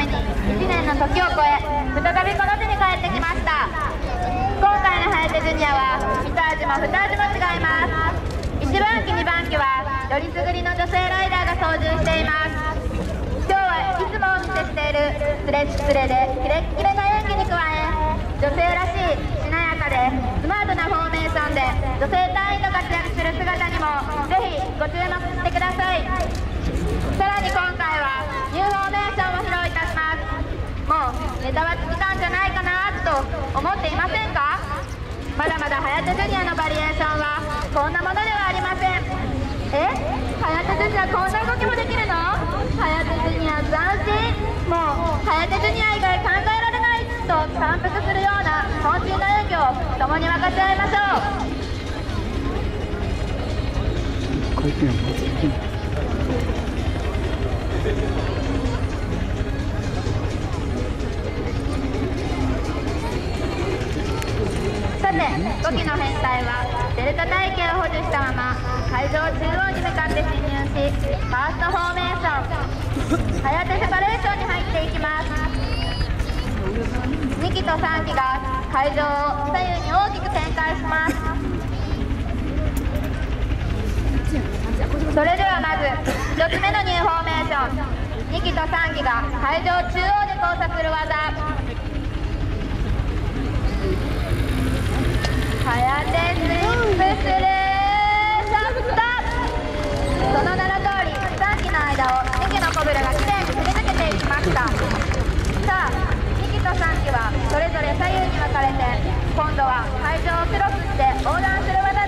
めに1年の時を超え、再びこの地に帰ってきました。今回のハヤテジュニアは一味も二味も違います。1番機2番機はよりすぐりの女性ライダーが操縦しています。今日はいつもお見せしているスレッスレでキレッキレな演技に加え、女性らしいしなやかでスマートなフォーメーションで女性隊員と活躍する姿にもぜひご注目してください。さらに今回はニューフォーメーションを披露いたします。もうネタは尽きたんじゃないかなと思っていませんか？まだまだハヤテジュニアのバリエーションはこんなものではありません。ハヤテジュニアこんな動きもできるの？ハヤテジュニア斬新。もうハヤテジュニア以外考えられないと感服するような渾身の演技を共に分かち合いましょう。さて、5機の編隊はデルタ隊形を保持したまま会場中央に向かって進入し、ファーストフォーメーションハヤテセパレーションに入っていきます。2機と3機が会場を左右に大きく展開します。それではまず1つ目のニューフォーメーション、2機と3機が会場中央で交差する技、ハヤテスイップスルーショット。その名の通り3機の間を2機のコブラがきれいにすり抜けていきました。さあ、2機と3機はそれぞれ左右に分かれて今度は会場をクロスして横断する技です。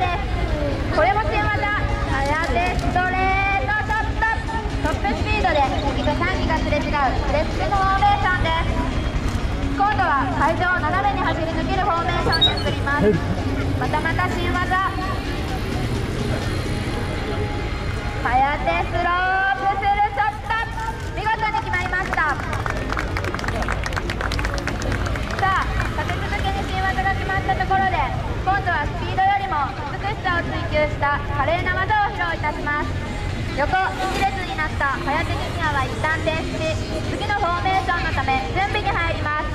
これも新技、ハヤテストレートショット。トップスピードで2機と3機がすれ違うスレップのフォーメーションです。今度は会場を斜めに走り抜けるフォーメーションに移ります。またまた新技、ハヤテスロープスルショット。見事に決まりました。さあ、立て続けに新技が決まったところで、今度はスピードよりも美しさを追求した華麗な技を披露いたします。横一列になったハヤテジュニアは一旦停止し、次のフォーメーションのため準備に入ります。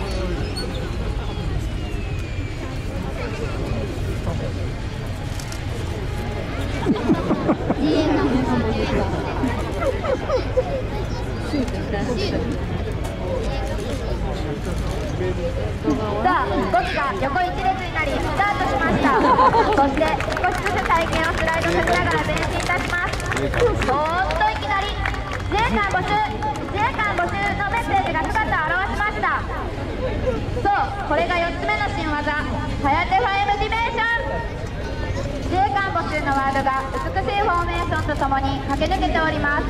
さあ、5機が横一列になりスタートしました。そして少しずつ体験をスライドさせながら前進いたします。おっと、いきなり自衛官募集のメッセージが姿を現しました。そう、これが4つ目の新技、ハヤテファイブディメーション。自衛官募集のワードが美しいフォーメーションとともに駆け抜けております。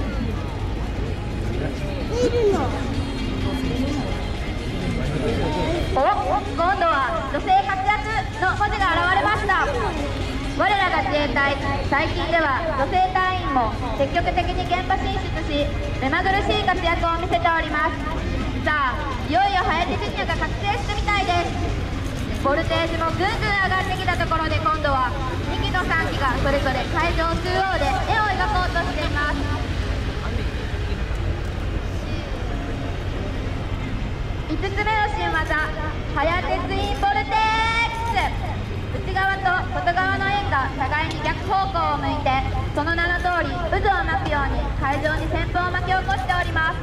お、今度は女性活躍の文字が現れました。我らが自衛隊、最近では女性隊員も積極的に現場進出し、目まぐるしい活躍を見せております。さあ、いよいよハヤテジュニアが覚醒してみたいです。ボルテージもぐんぐん上がってきたところで、今度は2機と3機がそれぞれ会場中央で絵を描こうとしています。5つ目の新技、ハヤテツインボルテックス。内側と外側の円が互いに逆方向を向いて、その名の通り渦を巻くように会場に旋風を巻き起こしております。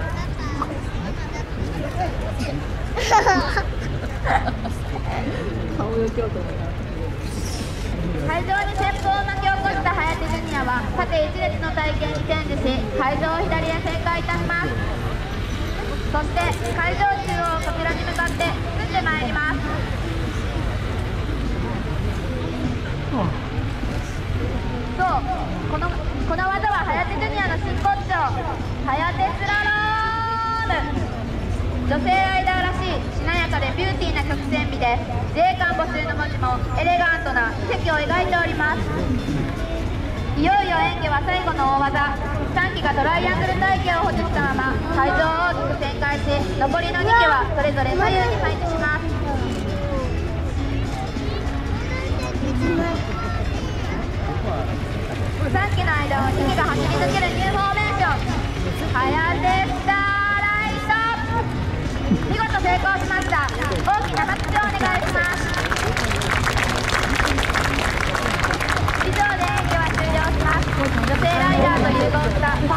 会場に旋風を巻き起こしたハヤテジュニアは縦一列の体験にチェンジし、会場を左へ旋回いたします。そして会場中央こちらに向かって進んでまいります。そう、この技はハヤテジュニアの真骨頂、ハヤテスラローム。女性ライダーらしいしなやかでビューティーな曲線美で、自衛官募集の文字もエレガントな奇跡を描いております。いよいよ演技は最後の大技、3機がトライアングル体型を保持したまま会場を大きく旋回し、残りの2機はそれぞれ左右に配置します。3機の間を2機が走り抜けるニューフォーメーション、ハヤテスターライト。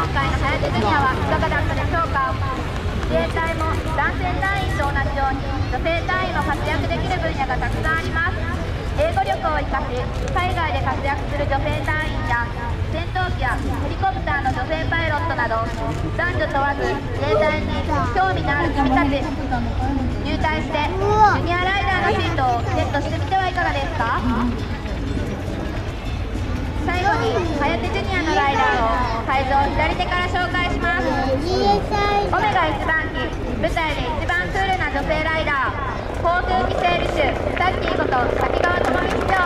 回のはやてジュニアはいかがだったでしょうか。自衛隊も男性隊員と同じように女性隊員も活躍できる分野がたくさんあります。英語力を生かし海外で活躍する女性隊員や戦闘機やヘリコプターの女性パイロットなど男女問わず自衛隊に興味のある君たち、入隊してジュニアライダーのシートをゲットしてみてはいかがですか。最後にはやてジュニアのライダーを会場左手から紹介します。オメガ1番機、舞台で一番クールな女性ライダー、航空機整備手タッキーこと滝川智美機長。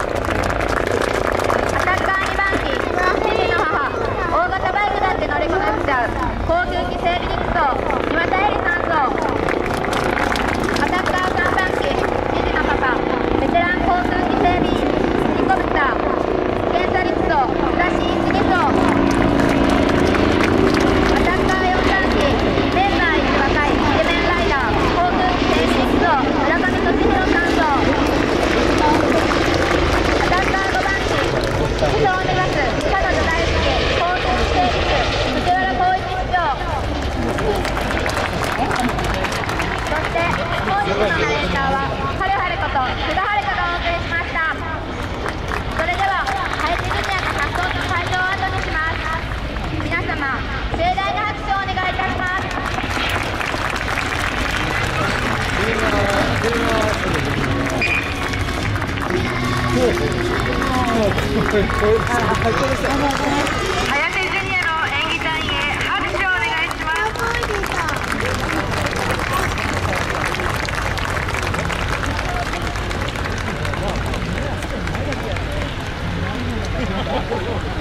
アタッカー2番機、父の母、大型バイクだって乗りこなしちゃう航空機整備陸曹岩田絵里3曹。アタッカー3番機、父のパパ、ベテラン航空機整備員ヘリコプター検査陸曹浦真一2曹。アタッカー4番機、メンバー一若いイケメンライダー航空機整備陸曹村上俊弘3曹。アタッカー5番機、首相を目指す彼女大好き航空機整備手藤原浩一市長。そして本日のナレーターははるはること須田遥がお送りしました。それでははやてジュニアが発走と会場を後にします。皆様盛大な拍手をお願いいたします。はやてジュニアの演技隊員へ拍手をお願いします。 Thank you.